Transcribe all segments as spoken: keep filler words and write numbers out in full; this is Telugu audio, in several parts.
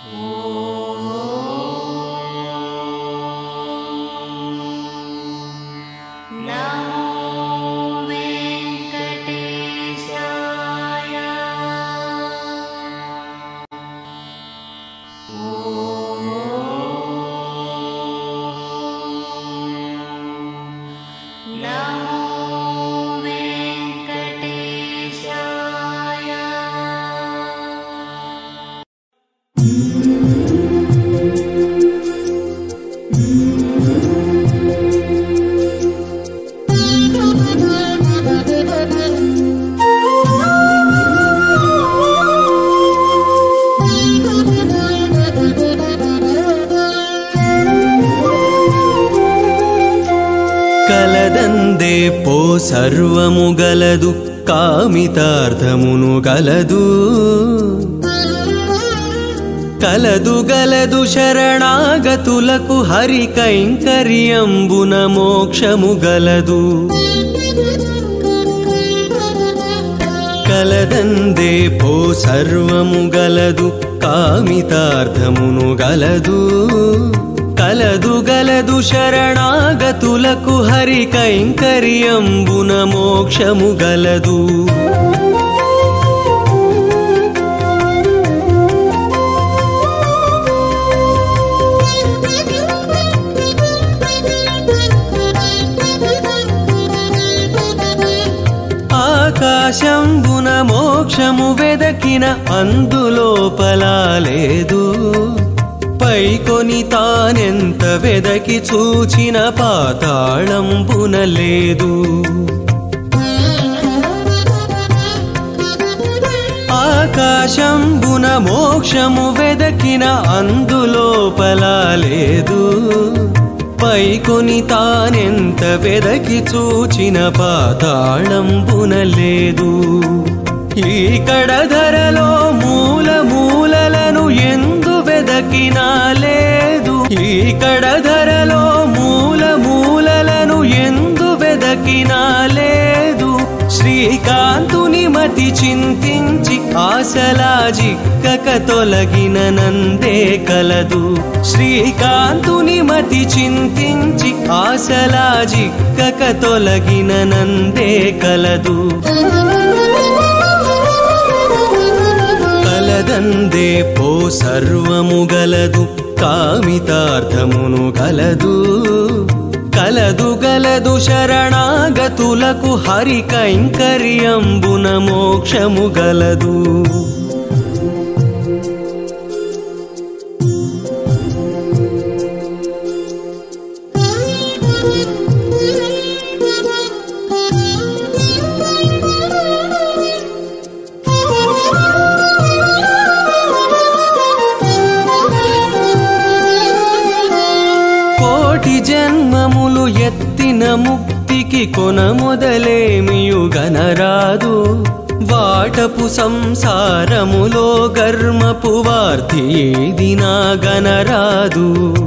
కలదందే పో సర్వము గలదు కామితార్థమును గలదు కలదు గలదు శరణాగతులకు హరి కైంకర్యంబున మోక్షము గలదు కలదందే పో సర్వము గలదు కామితార్థమును గలదు కలదు గలదు శరణాగతులకు హరి కైంకర్యంబున మోక్షము గలదు ఆకాశంబున మోక్షము వెదకిన అందులోపల లేదు పైకొని తానెంత వెదకి చూచిన పాతాళంబున లేదు ఆకాశంబున మోక్షము వెదకిన అందులోపల లేదు పైకొని తానెంత వెదకి చూచిన పాతాళంబున లేదు ఈ కడధరలో మూల మూలలను ఎందు వెదకినా లేదు ఈ కడధరలో మూల మూలలను ఎందు వెదకినా లేదు శ్రీకాంతుని మతి చింతించి ఆశలా జిక్కక తొలగిన నందే కలదు శ్రీకాంతుని మతి చింతించి ఆశలా జిక్కక తొలగిన నందే కలదు కలదందే పో సర్వము గలదు కామితార్థమును గలదు కలదు గలదు శరణాగతులకు హరి కైంకర్యంబున మోక్షము గలదు కోటి జన్మములు ఎత్తిన ముక్తికి కొన మొదలేమియుగనరాదు వాటపు సంసారములో గర్మపు వార్తి ఏదినా గనరాదు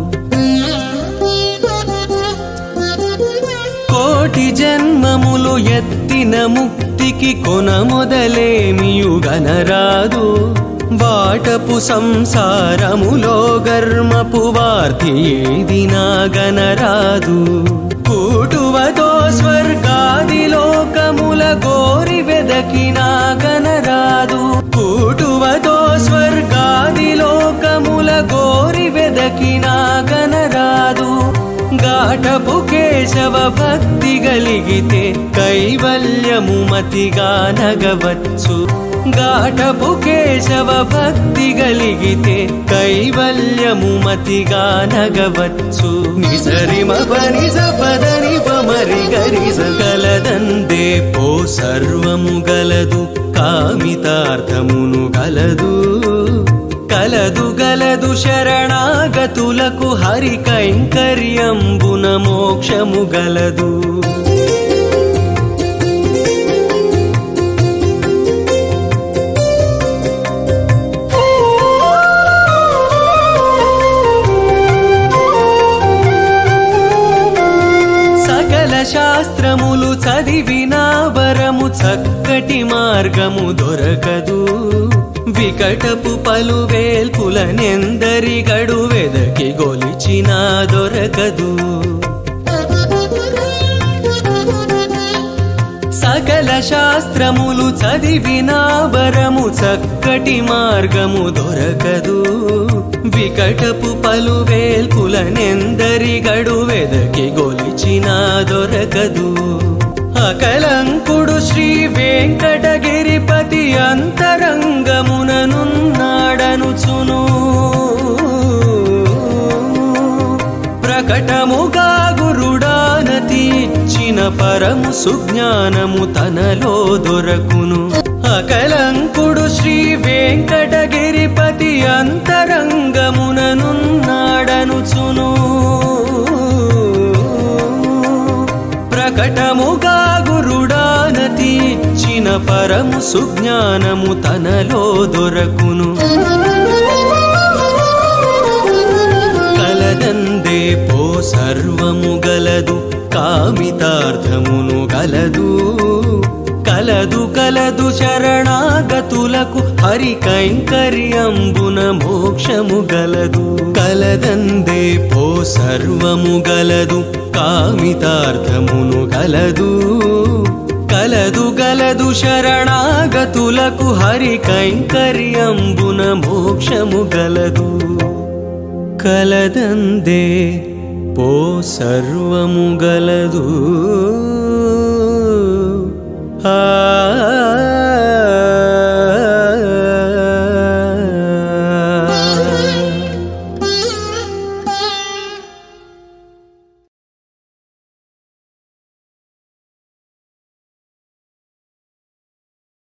కోటి జన్మములు ఎత్తిన ముక్తికి కొన మొదలేమియుగనరాదు వాటపు సంసారములో గర్మపు వార్తి ఏదినా గనరాదు కూటువతో స్వర్గాది లోకముల గోరి వెదకినా గనరాదు కూటువతో స్వర్గాది లోకముల గోరి వెదకినా గనరాదు గాటపు కేశవ భక్తి గలిగితే కైవల్యము మతిగా నగవచ్చు గాటపు కేశవ భక్తి గలిగితే కైవల్యము మతిగా నగవచ్చు నిసరిమ పనిస పదని పమరి గరిస కలదందే పో సర్వము గలదు కామితార్థమును గలదు కలదు గలదు శరణాగతులకు హరి కైంకర్యంబున మోక్షము గలదు శాస్త్రములు చదివినా వరము చక్కటి మార్గము దొరకదు వికటపు పలువేల్పులనెందరి గడు వెదకి గొలిచినా దొరకదు. సకల శాస్త్రములు చదివినా వరము చక్కటి మార్గము దొరకదు. వికటపు పలువేల్పులనెందరి గడు వెదకి గొలిచినా దొరకదు. అకలంకుడు శ్రీ వెంకటగిరిపతి అంతరంగముననున్నాడనుచును. ప్రకటముగా గురుడానతి ఇచ్చిన పరము సుజ్ఞానము తనలో దొరకును. అకలంకుడు శ్రీ వెంకటగిరిపతి అంతరంగముననున్నాడనుచును. ప్రకటముగా గురుడానతి ఇచ్చిన పరము సుజ్ఞానము తనలో దొరకును. కలదందే పో సర్వము గలదు కామితార్థమును గలదు. కలదు కలదు శరణాగతులకు హరి కైంకర్యంబున మోక్షము గలదు. కలదందే పో సర్వము గలదు కామితార్థమును గలదు. కలదు గలదు శరణాగతులకు హరి కైంకర్యంబున మోక్షము గలదు. కలదందే పో సర్వము గలదు. ఆ